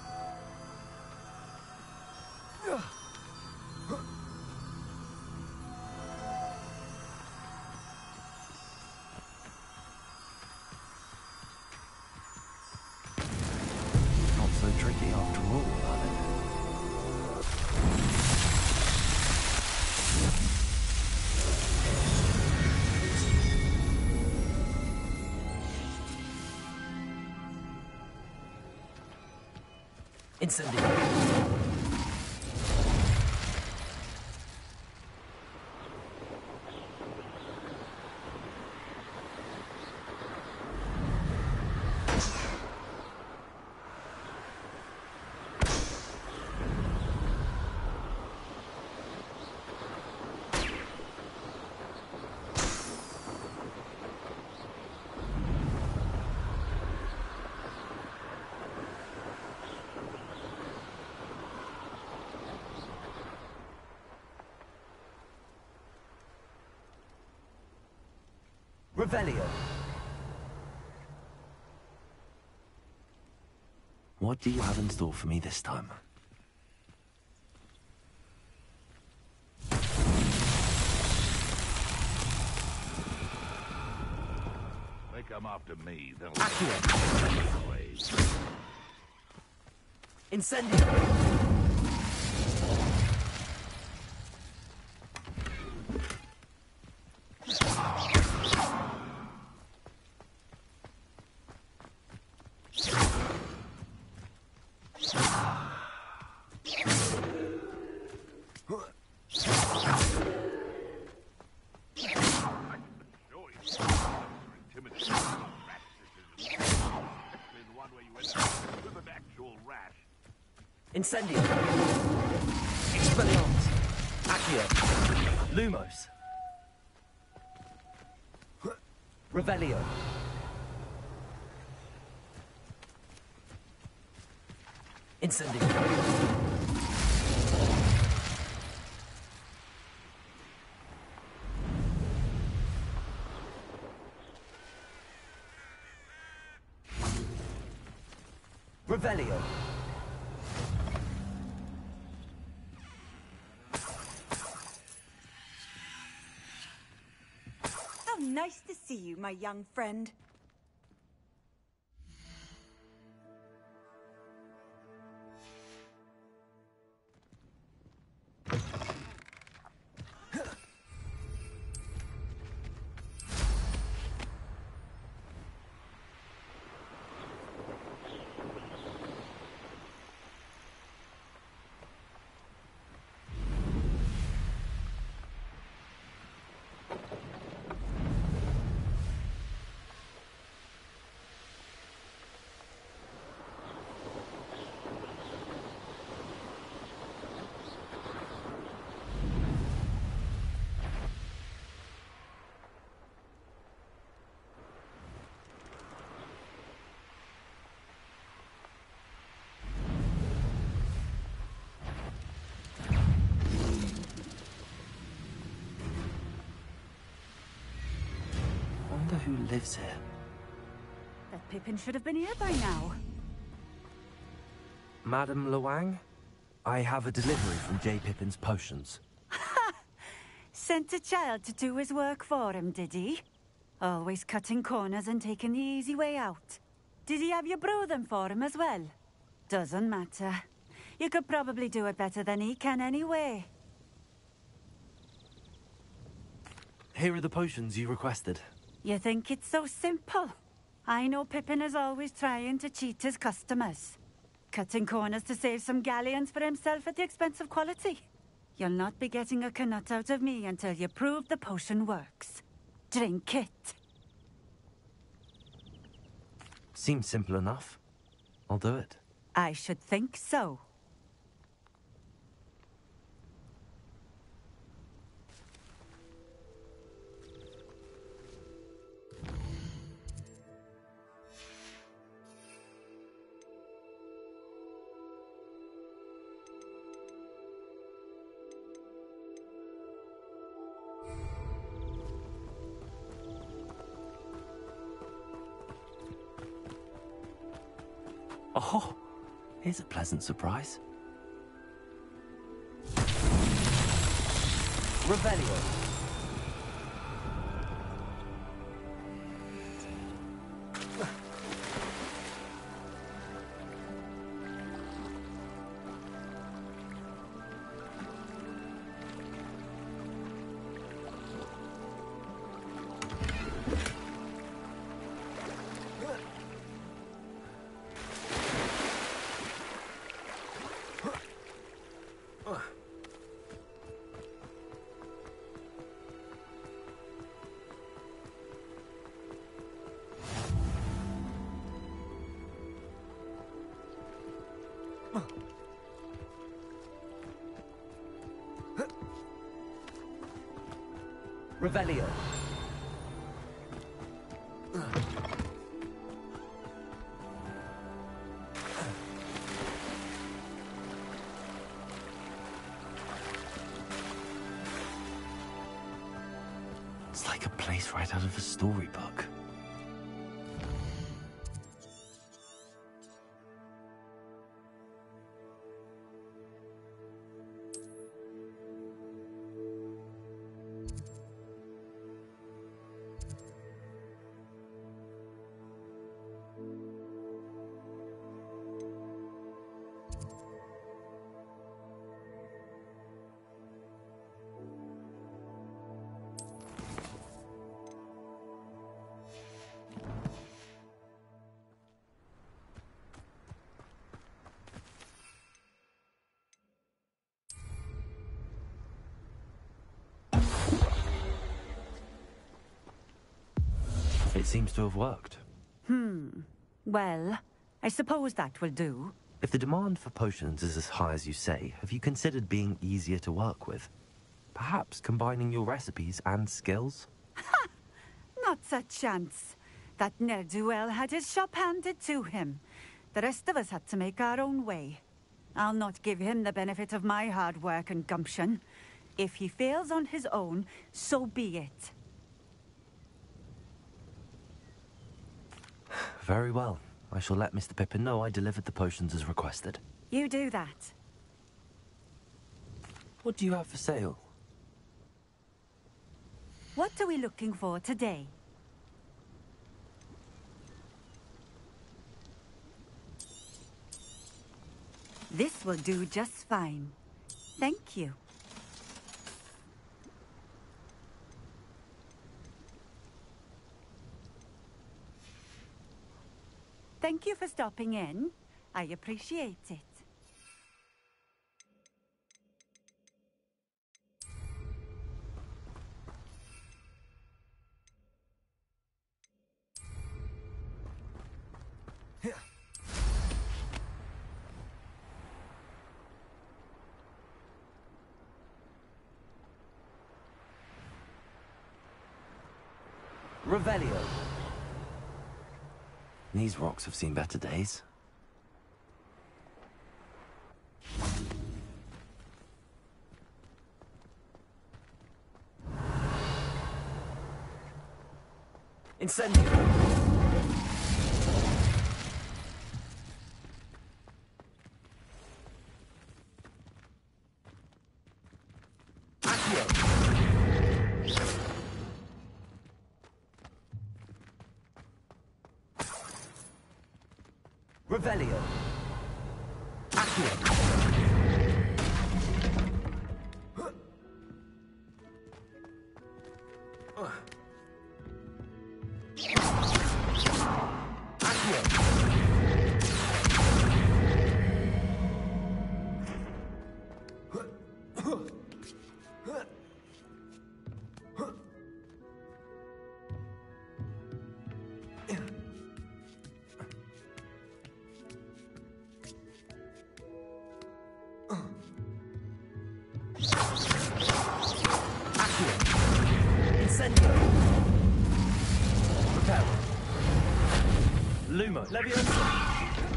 Not so tricky after all, are they? Incendio. Revelio. What do you have in store for me this time? They come after me, they'll... Incendio! Incendio! Expelliarmus! Accio! Lumos! Revelio! Incendio! Revelio! Nice to see you, my young friend. Who lives here? That Pippin should have been here by now. Madame Luang? I have a delivery from J. Pippin's potions. Sent a child to do his work for him, did he? Always cutting corners and taking the easy way out. Did he have you brew them for him as well? Doesn't matter. You could probably do it better than he can anyway. Here are the potions you requested. You think it's so simple? I know Pippin is always trying to cheat his customers. Cutting corners to save some galleons for himself at the expense of quality. You'll not be getting a canut out of me until you prove the potion works. Drink it. Seems simple enough. I'll do it. I should think so. Oh, here's a pleasant surprise. Revelio. Revelio. It's like like a place right out of a storybook. It seems to have worked. Hmm. Well, I suppose that will do. If the demand for potions is as high as you say, have you considered being easier to work with? Perhaps combining your recipes and skills? Ha! Not a chance. That ne'er-do-well had his shop handed to him. The rest of us had to make our own way. I'll not give him the benefit of my hard work and gumption. If he fails on his own, so be it. Very well. I shall let Mister Pippin know I delivered the potions as requested. You do that. What do you have for sale? What are we looking for today? This will do just fine. Thank you. Thank you for stopping in. I appreciate it. Revelio. These rocks have seen better days. Incendio! Revelio. Accio. Luma, Leviosa.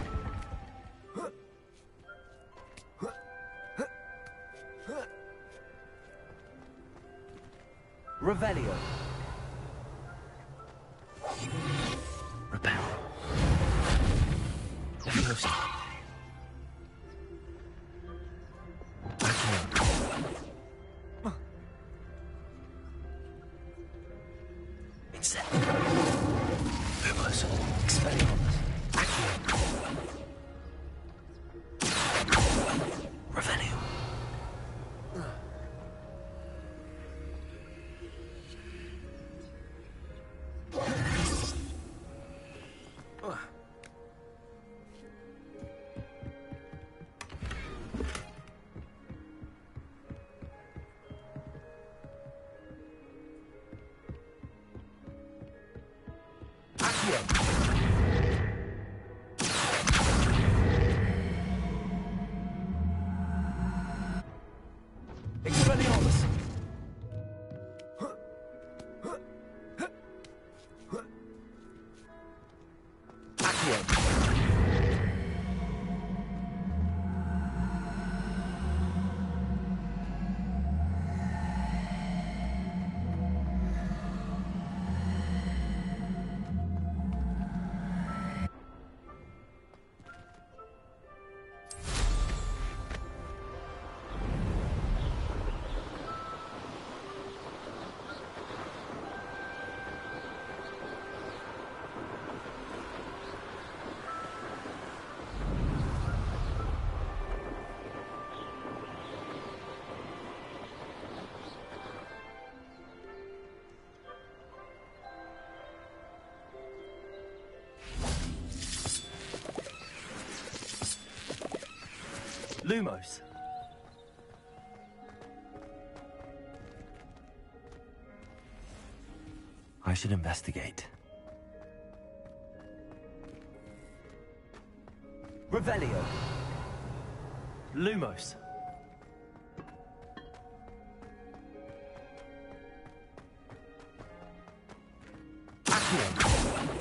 Revelio. Repel. Leviosa. Lumos. I should investigate. Revelio. Lumos. Accio.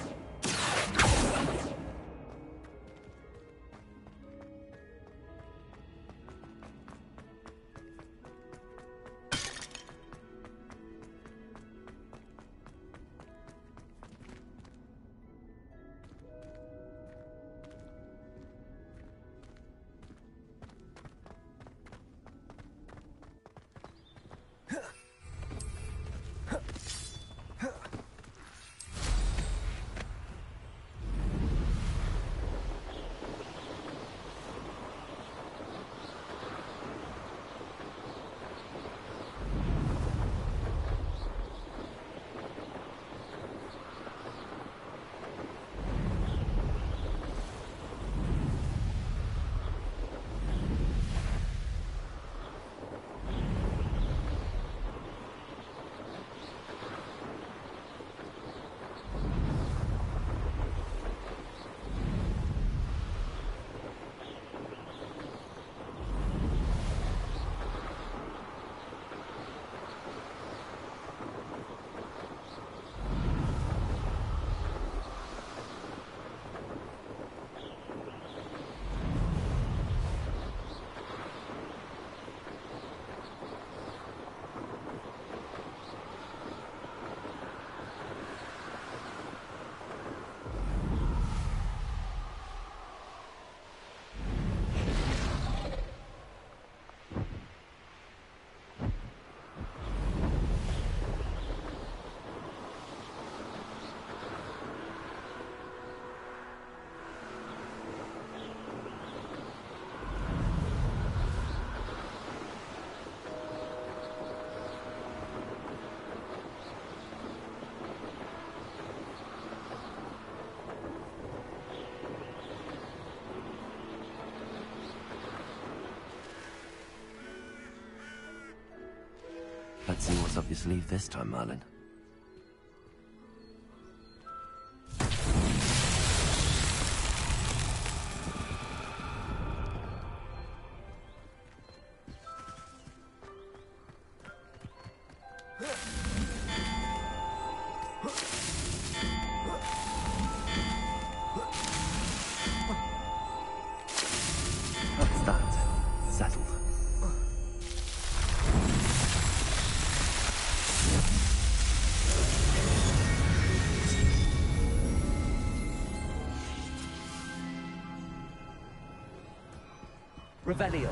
Let's see what's up your sleeve this time, Merlin. That's that. Settled. Revelio.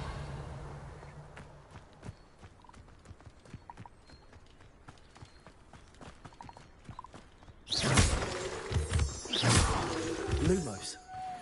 Lumos.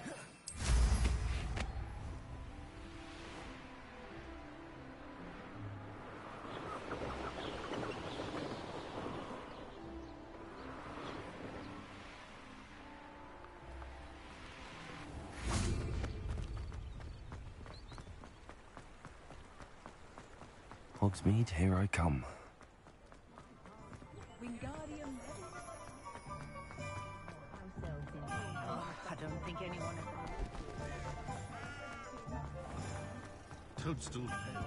Hogsmeade, here I come. Oh, I don't think anyone... Toadstool.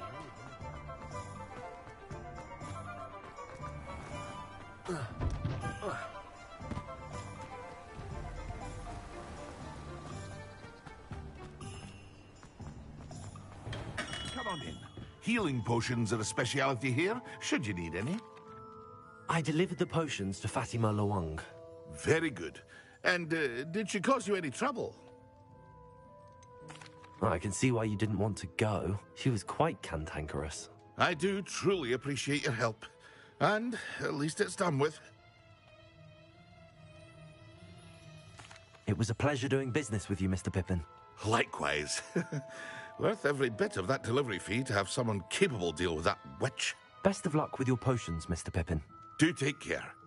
Come on in. Healing potions are a speciality here, should you need any. I delivered the potions to Fatima Luang. Very good. And uh, did she cause you any trouble? I can see why you didn't want to go. She was quite cantankerous. I do truly appreciate your help. And at least it's done with. It was a pleasure doing business with you, Mister Pippin. Likewise. Worth every bit of that delivery fee to have someone capable deal with that witch. Best of luck with your potions, Mister Pippin. Do take care.